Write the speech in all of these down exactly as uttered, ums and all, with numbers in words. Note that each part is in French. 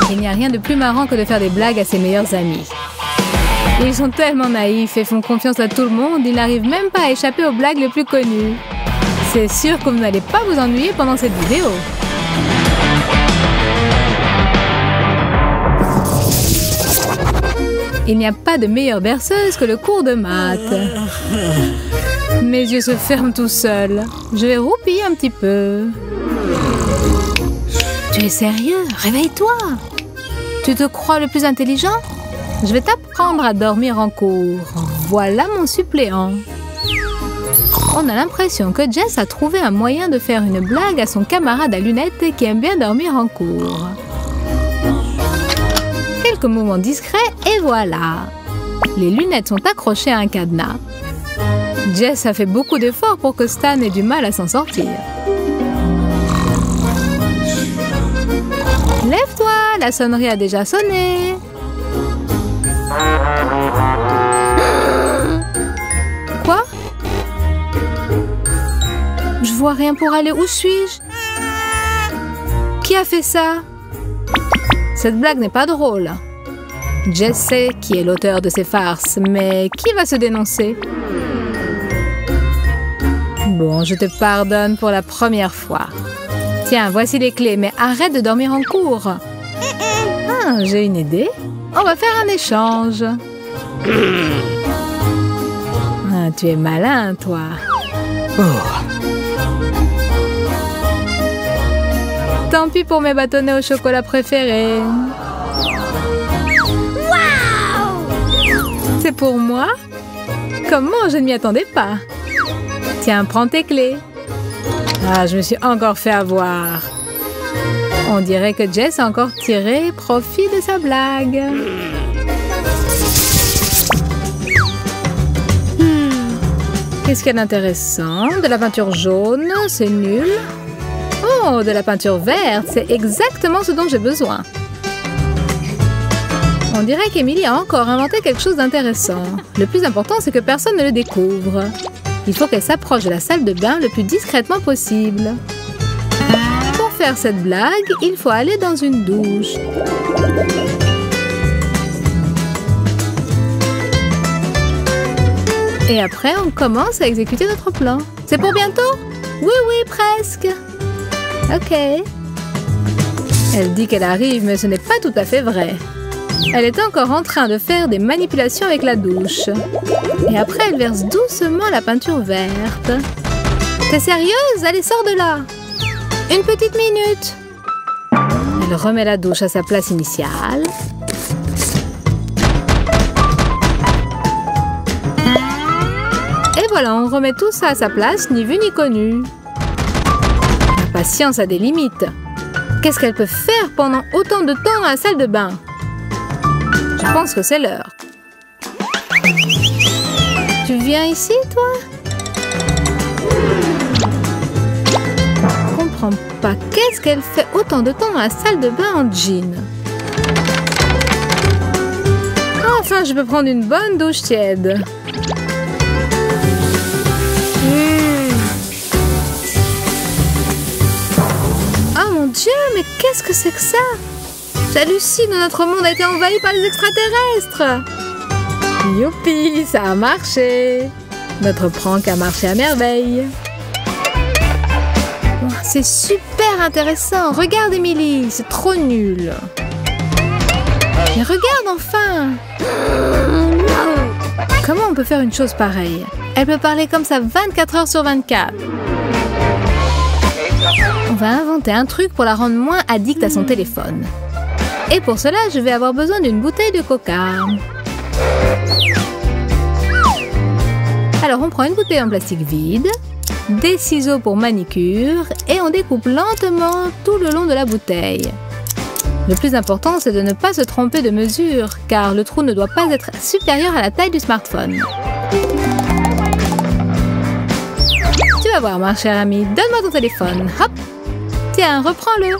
Il n'y a rien de plus marrant que de faire des blagues à ses meilleurs amis. Ils sont tellement naïfs et font confiance à tout le monde, ils n'arrivent même pas à échapper aux blagues les plus connues. C'est sûr que vous n'allez pas vous ennuyer pendant cette vidéo. Il n'y a pas de meilleure berceuse que le cours de maths. Mes yeux se ferment tout seuls. Je vais roupiller un petit peu. Tu es sérieux? Réveille-toi! Tu te crois le plus intelligent? Je vais t'apprendre à dormir en cours. Voilà mon suppléant. On a l'impression que Jess a trouvé un moyen de faire une blague à son camarade à lunettes qui aime bien dormir en cours. Quelques mouvements discrets et voilà. Les lunettes sont accrochées à un cadenas. Jess a fait beaucoup d'efforts pour que Stan ait du mal à s'en sortir. Lève-toi, la sonnerie a déjà sonné. Quoi? Je vois rien pour aller. Où suis-je? Qui a fait ça? Cette blague n'est pas drôle. Jess sait qui est l'auteur de ces farces, mais qui va se dénoncer? Bon, je te pardonne pour la première fois. Tiens, voici les clés, mais arrête de dormir en cours. Ah, j'ai une idée. On va faire un échange. Ah, tu es malin, toi. Oh. Tant pis pour mes bâtonnets au chocolat préférés. Wow! C'est pour moi? Comment? Je ne m'y attendais pas. Tiens, prends tes clés. Ah, je me suis encore fait avoir. On dirait que Jess a encore tiré profit de sa blague. Hmm. Qu'est-ce qu'il y a d'intéressant? De la peinture jaune, c'est nul. Oh, de la peinture verte, c'est exactement ce dont j'ai besoin. On dirait qu'Emily a encore inventé quelque chose d'intéressant. Le plus important, c'est que personne ne le découvre. Il faut qu'elle s'approche de la salle de bain le plus discrètement possible. Pour faire cette blague, il faut aller dans une douche. Et après, on commence à exécuter notre plan. C'est pour bientôt? Oui, oui, presque. Ok. Elle dit qu'elle arrive, mais ce n'est pas tout à fait vrai. Elle est encore en train de faire des manipulations avec la douche. Et après, elle verse doucement la peinture verte. T'es sérieuse? Allez, sors de là! Une petite minute. Elle remet la douche à sa place initiale. Et voilà, on remet tout ça à sa place, ni vu ni connu. La patience a des limites. Qu'est-ce qu'elle peut faire pendant autant de temps à la salle de bain? Je pense que c'est l'heure. Tu viens ici, toi? Je comprends pas. Qu'est-ce qu'elle fait autant de temps dans la salle de bain en jean? Enfin, je peux prendre une bonne douche tiède. Mmh. Oh mon Dieu, mais qu'est-ce que c'est que ça? J'hallucine, notre monde a été envahi par les extraterrestres. Youpi, ça a marché. Notre prank a marché à merveille. Oh, c'est super intéressant. Regarde, Emily, c'est trop nul. Mais regarde enfin. Comment on peut faire une chose pareille? Elle peut parler comme ça vingt-quatre heures sur vingt-quatre. On va inventer un truc pour la rendre moins addicte à son téléphone. Et pour cela, je vais avoir besoin d'une bouteille de coca. Alors, on prend une bouteille en plastique vide, des ciseaux pour manicure et on découpe lentement tout le long de la bouteille. Le plus important, c'est de ne pas se tromper de mesure, car le trou ne doit pas être supérieur à la taille du smartphone. Tu vas voir, ma chère amie. Donne-moi ton téléphone. Hop! Tiens, reprends-le.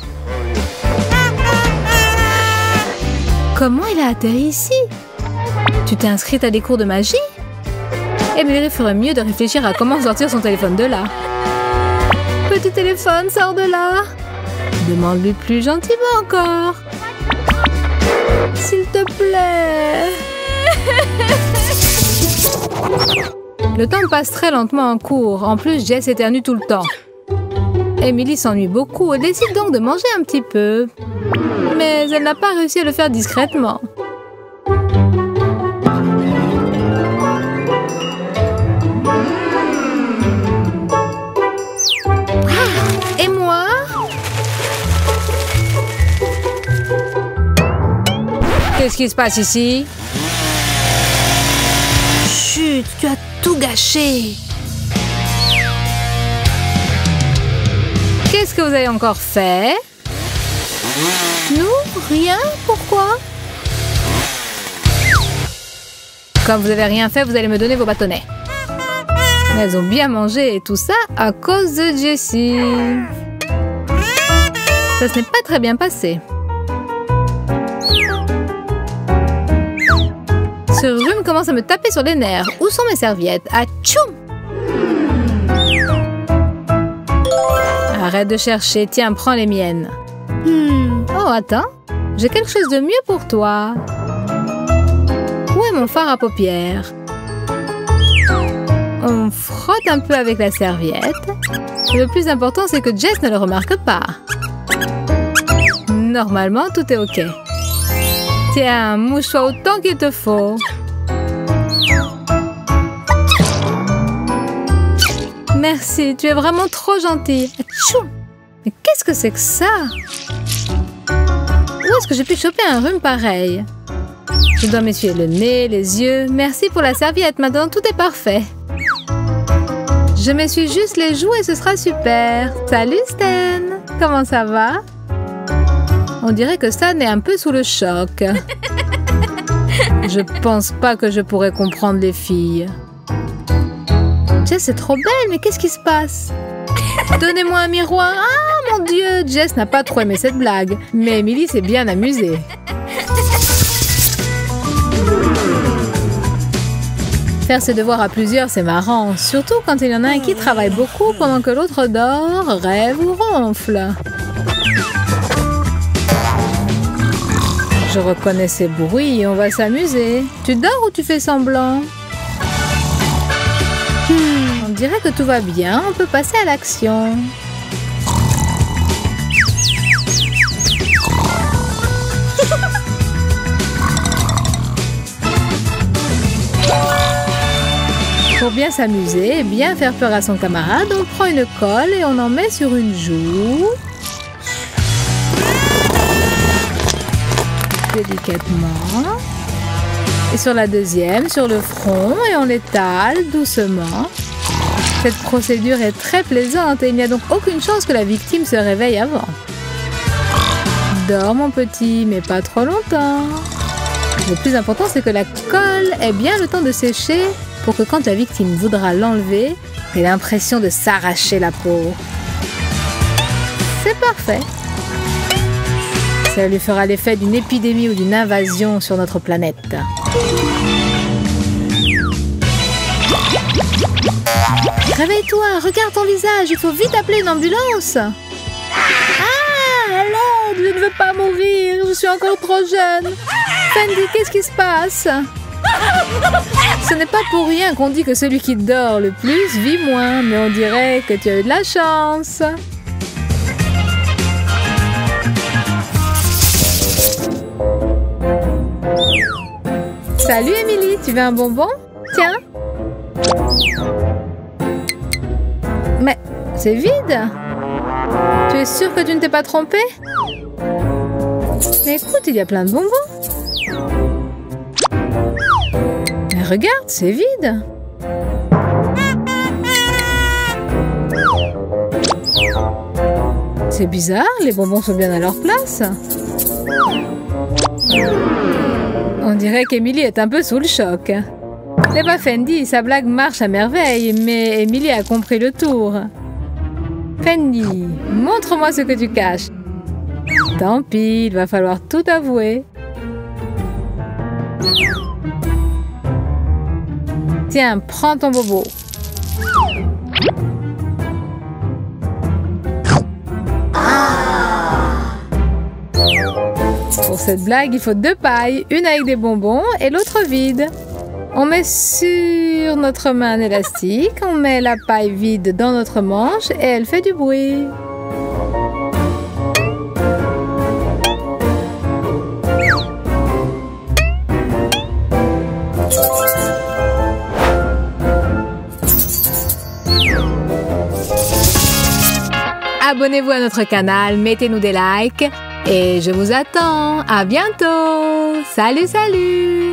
Comment il a atterri ici? Tu t'es inscrite à des cours de magie? Emily ferait mieux de réfléchir à comment sortir son téléphone de là. Petit téléphone, sors de là. Demande-lui plus gentiment encore. S'il te plaît. Le temps passe très lentement en cours. En plus, Jess éternue tout le temps. Emily s'ennuie beaucoup et décide donc de manger un petit peu. Mais elle n'a pas réussi à le faire discrètement. Et moi? Qu'est-ce qui se passe ici? Chut, tu as tout gâché. Qu'est-ce que vous avez encore fait? Nous? Rien? Pourquoi? Comme vous n'avez rien fait, vous allez me donner vos bâtonnets. Elles ont bien mangé et tout ça à cause de Jessie. Ça ne s'est pas très bien passé. Ce rhume commence à me taper sur les nerfs. Où sont mes serviettes? Atchoum! Arrête de chercher. Tiens, prends les miennes. Hmm. Oh, attends. J'ai quelque chose de mieux pour toi. Où est mon fard à paupières? On frotte un peu avec la serviette. Le plus important, c'est que Jess ne le remarque pas. Normalement, tout est OK. Tiens, mouche-toi autant qu'il te faut. Merci, tu es vraiment trop gentil. Tchou! Mais qu'est-ce que c'est que ça? Où est-ce que j'ai pu choper un rhume pareil? Je dois m'essuyer le nez, les yeux. Merci pour la serviette, maintenant tout est parfait. Je m'essuie juste les joues et ce sera super. Salut Stan! Comment ça va? On dirait que Stan est un peu sous le choc. Je pense pas que je pourrais comprendre les filles. Jess est trop belle, mais qu'est-ce qui se passe? Donnez-moi un miroir. Ah, mon Dieu, Jess n'a pas trop aimé cette blague. Mais Emily s'est bien amusée. Faire ses devoirs à plusieurs, c'est marrant. Surtout quand il y en a un qui travaille beaucoup pendant que l'autre dort, rêve ou ronfle. Je reconnais ces bruits et on va s'amuser. Tu dors ou tu fais semblant? Hmm, on dirait que tout va bien. On peut passer à l'action. Pour bien s'amuser et bien faire peur à son camarade, on prend une colle et on en met sur une joue. Délicatement. Et sur la deuxième, sur le front, et on l'étale doucement. Cette procédure est très plaisante et il n'y a donc aucune chance que la victime se réveille avant. Dors mon petit, mais pas trop longtemps. Le plus important, c'est que la colle ait bien le temps de sécher pour que quand la victime voudra l'enlever, elle ait l'impression de s'arracher la peau. C'est parfait. Ça lui fera l'effet d'une épidémie ou d'une invasion sur notre planète. Réveille-toi, regarde ton visage, il faut vite appeler une ambulance. Ah, à l'aide, je ne veux pas mourir, je suis encore trop jeune. Fendi, qu'est-ce qui se passe? Ce n'est pas pour rien qu'on dit que celui qui dort le plus vit moins, mais on dirait que tu as eu de la chance. Salut Emily, tu veux un bonbon? Tiens. Mais c'est vide. Tu es sûre que tu ne t'es pas trompée? Mais écoute, il y a plein de bonbons. Mais regarde, c'est vide. C'est bizarre, les bonbons sont bien à leur place. On dirait qu'Emily est un peu sous le choc. C'est pas Fendi, sa blague marche à merveille, mais Emily a compris le tour. Fendi, montre-moi ce que tu caches. Tant pis, il va falloir tout avouer. Tiens, prends ton bobo. Pour cette blague, il faut deux pailles, une avec des bonbons et l'autre vide. On met sur notre main un élastique, on met la paille vide dans notre manche et elle fait du bruit. Abonnez-vous à notre canal, mettez-nous des likes et je vous attends. À bientôt. Salut, salut.